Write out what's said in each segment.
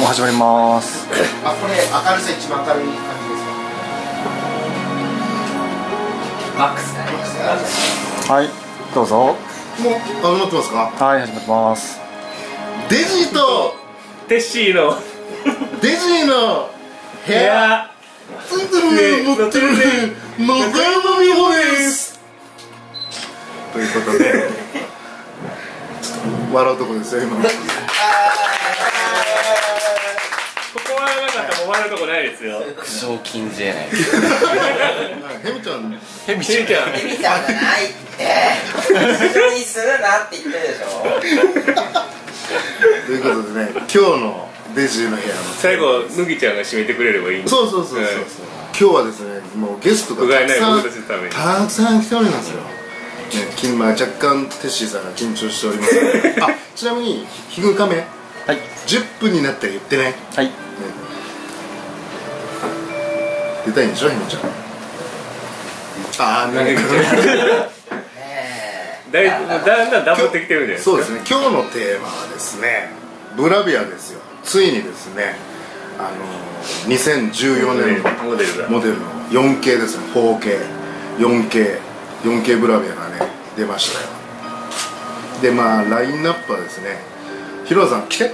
も始まります。 あ、これ明るさ一番明るい感じですか？マックスね。 はい、どうぞ。 もう始まってますか？ はい、始まってます。 デジとテッシーのデジの部屋ついてるね、乗ってるね、中山美穂です。ということでちょっと笑うとこですよ今。 ここはなかったらもう笑うとこないですよ。 賞金じゃない。 ヘミちゃん、 ヘミちゃん。 ヘミちゃんじゃないって一緒にするなって言ってるでしょ。 ということでね、今日のデジの部屋の最後麦ちゃんが締めてくれればいいんで。 そう、今日はですね、もうゲストが不甲斐ないた僕たちのためにくさん来ておりますよ。若干テッシーさんが緊張しております。あ、ちなみに日ぐかめ、 はい、 10分になったら言ってね。 はい、 出たいんでしょ、ひみちゃん。ああ、 だんだんダブってきてるんじゃないですか。 そうですね、今日のテーマはですね、ブラビアですよ。ついにですね、2014年のモデルの 4K ですね、4K ブラビアがね、出ましたよ。で、まあ、ラインナップはですね、ヒロさん来て。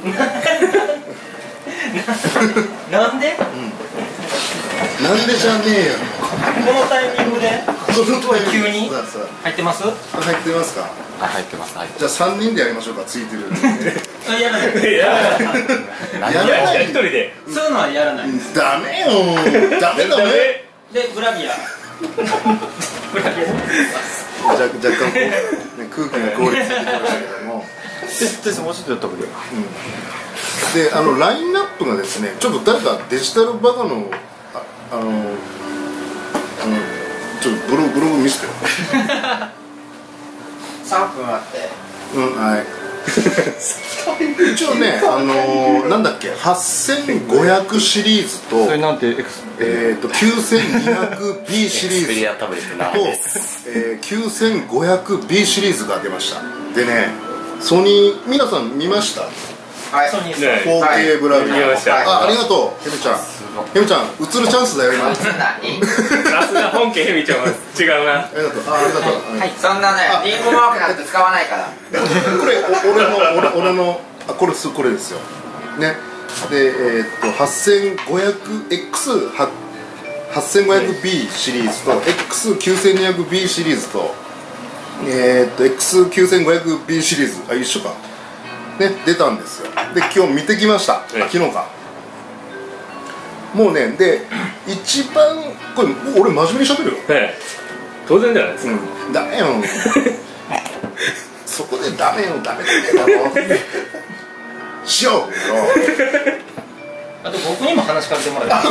なんで？ なんでじゃねえよ。 このタイミングで？急に？入ってます？ 入ってますか？ あ、入ってます。 じゃあ3人でやりましょうか、ついてる。 やらない。 やらない。 一人で。 そういうのはやらない。 ダメよ。ダメ。 で、ブラビア。 若干こう、ね、空気が凍りついてきましたけども。 もうちょっとやった方がいいよ。 で、ラインナップがですね、ちょっと誰かデジタルバカのちょっとブログ見せてよ。 3分あって。 はい。一応ね、なんだっけ、8500シリーズと、 それなんて 9200B シリーズエクスペリアタブレットなと、9500B シリーズが出ました。でね、ソニー、皆さん見ました？ はい、ソニーさん。 4K ブラビア。 見ました。 ありがとう、ヘミちゃん。ヘミちゃん、映るチャンスだよ今。 映んない。 さすが本家ヘミちゃんは違うな。 ありがとう。ありがとう。 はい、そんなね、リンゴマークなんて使わないから。 これ俺のこれですよ。ね。で8500B シリーズと X9200B シリーズとX9500B シリーズ一緒か。ね、出たんですよ。で今日見てきました。昨日か。もうね、で一番これ俺真面目にしゃべるよ。 当然じゃないですか。 ダメよ。そこでダメよダメだろ。しよう。 あと僕にも話しかけてもらえる。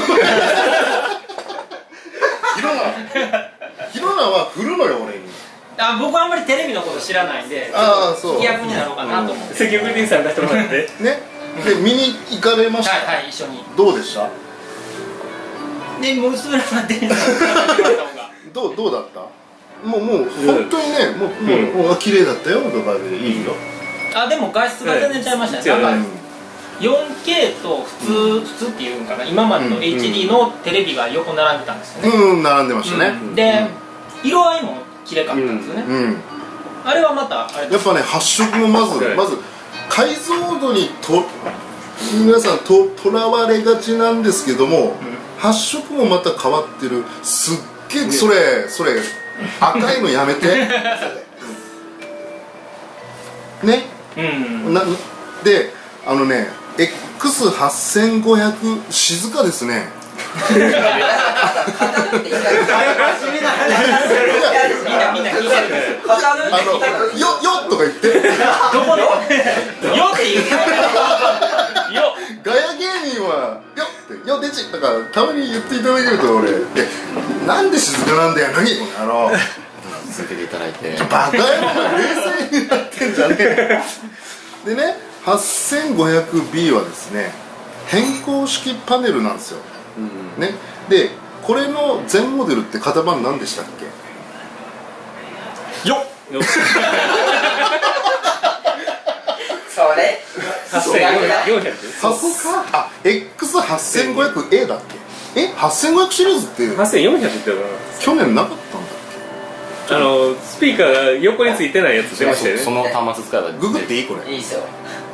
ヒロナは振るのよ俺に。 僕はあんまりテレビのこと知らないんで、 そう飛躍になろうかなと思って。 セキュリティさん出してもらって。 ね。で見に行かれました。 はい、一緒に。 どうでした？ で、娘が出るのがどうだった？もう本当にね、もう綺麗だったよとかでいいよ。 でも画質が全然ちゃいましたね。なんか 4K と普通っていうんかな、今までの HD のテレビが横並んでたんですよね。 並んでましたね。 で、色合いも綺麗かったんですよね。あれはまたやっぱね、発色もまず解像度に皆さんとらわれがちなんですけども、発色もまた変わってる。すっげえそれ赤いのやめて。ね。でX8500 静かですね。 みんな聞いてる。 よっとか言って。 どこで？よって言う。 ガヤ芸人はよってよでちだからたまに言っていただけると俺なんで静かなんだよ何この野郎。 続けていただいて。 バカ野郎冷静になってんじゃねえ。でね、8500B はですね変更式パネルなんですよ。ね、でこれの前モデルって型番何でしたっけ？ それあ、X8500A だっけ8500シリーズって 8400って去年なかったんだっスピーカーが横についてないやつ出ましたよね。 その端末使えばけググっていいこれいいっすよ。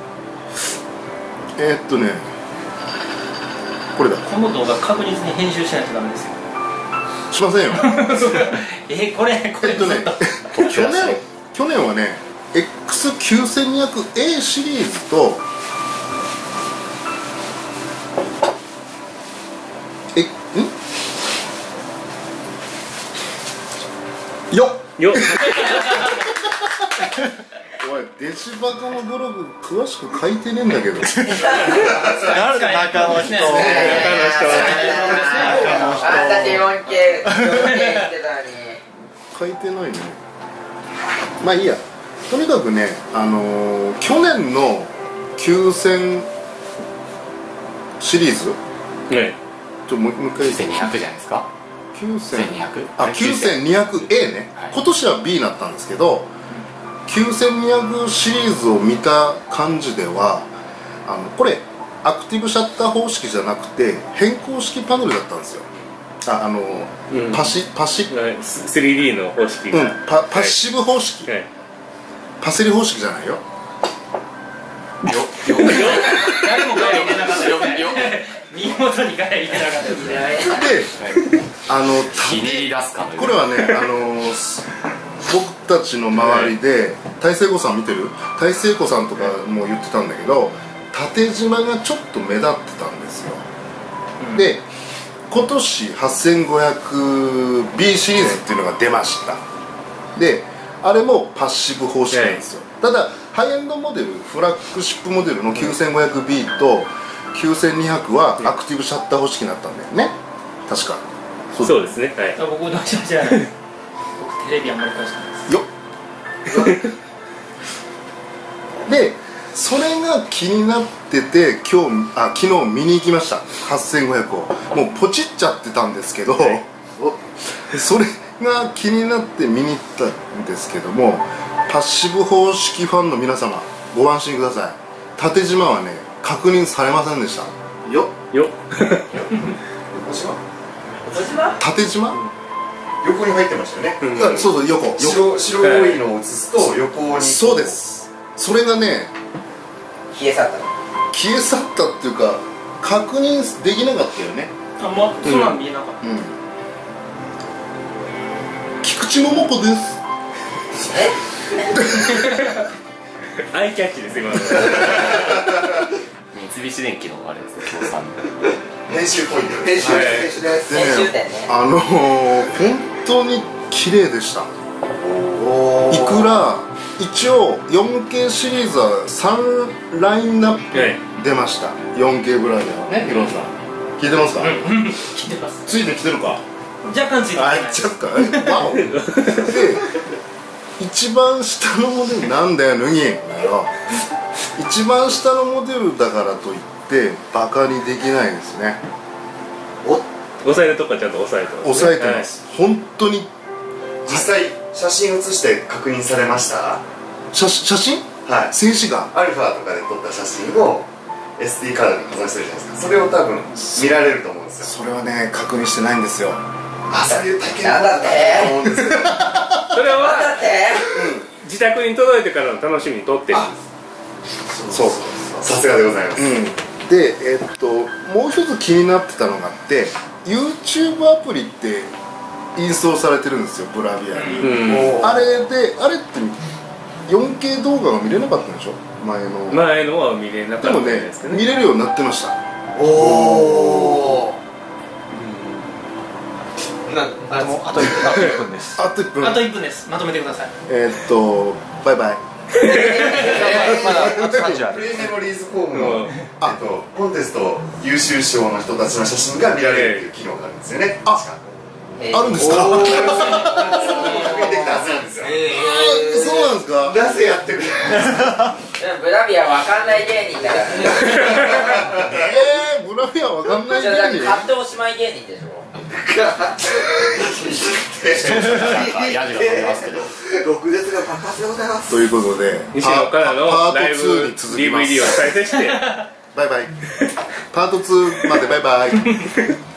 これだこの動画確実に編集しないとダメですよ。 しませんよこれ去年はね X9200A シリーズとよっおいデジバカのブログ詳しく書いてねえんだけど誰だ中の人。 あんだけ 4K 言ってたのに。 書いてないね。まあいいや、とにかくね、去年の9000シリーズね。 もう一回 9200じゃないですか。9200。 あ、9200A ね、 はい、 今年は B になったんですけど、9200シリーズを見た感じではこれアクティブシャッター方式じゃなくて変更式パネルだったんですよ。パシ 3D の方式が、 パッシブ方式、 はい、 パセリ方式じゃないよ。 誰もガヤ入れなかったよ。見事にガヤ入れなかったですね。 でひねり出すかのようにこれはね僕たちの周りで大成子さん見てる？大成子さんとかも言ってたんだけど、縦縞がちょっと目立ってたんですよ。で今年 8500B シリーズっていうのが出ました。であれもパッシブ方式なんですよ。ただハイエンドモデル、フラッグシップモデルの 9500B と9200はアクティブシャッター方式になったんだよね、確か。 そうですね。はい。 僕どうしました僕テレビあんまり返してないですよっでそれが気になってて昨日見に行きました。8500をもうポチっちゃってたんですけど、それが気になって見に行ったんですけども、パッシブ方式ファンの皆様ご安心ください。縦縞はね確認されませんでしたよ。縦縞横に入ってましたよね。 そうそう、横白いのを映すと横に。 そうです。それがね消え去った。 消え去ったっていうか確認できなかったよね。 そんなん見えなかった。 菊池桃子です。 アイキャッチです今の。 三菱電機のあれですね、協賛編集ポイント。 編集です。編集点ね。 本当に綺麗でした。いくら一応 4K シリーズは3ラインナップ出ました。4K ブライダーはね、ヒロさん聞いてますか？ 聞いてます。 ついてきてるか？ 若干ついてきてない。 若干ワオで一番下のモデルなんだよ脱ぎだよ。一番下のモデルだからといってバカにできないですね。 押さえるとこはちゃんと押さえてます、ね、 押さえてます、はい、本当に。 実際写真写して確認されました？ 写真？はい、静止画アルファとかで撮った写真を SD カードに保存してるじゃないですか。それを多分見られると思うんですよ。 それはね確認してないんですよ。 そういう体験なんだってと思うんですけどそれは自宅に届いてからの楽しみに撮ってるんです。 そう、 さすがでございます。 でもう一つ気になってたのがあって、 YouTube アプリってインストールされてるんですよ、ブラビアに。あれって 4K 動画が見れなかったんでしょ、前のは見れなかったんですけどね。 見れるようになってました。 おお。 あと1分です。 あと1分です。まとめてください。 バイバイ。 まだあと30ある。 プレイメモリーズフォームのコンテスト優秀賞の人たちの写真が見られるっていう機能があるんですよね。 あるんですか？ 確認できたはずなんですよ。 そうなんですか？ なぜやってくれるんですか？ ブラビアわかんない芸人だから。 ブラビアわかんない芸人。 買っておしまい芸人でしょ。 ヤジが飛びますけど毒舌が爆発でございます。 ということで西野からのパートライブ 2に続きます DVD を再生してバイバイパート2までバイバイ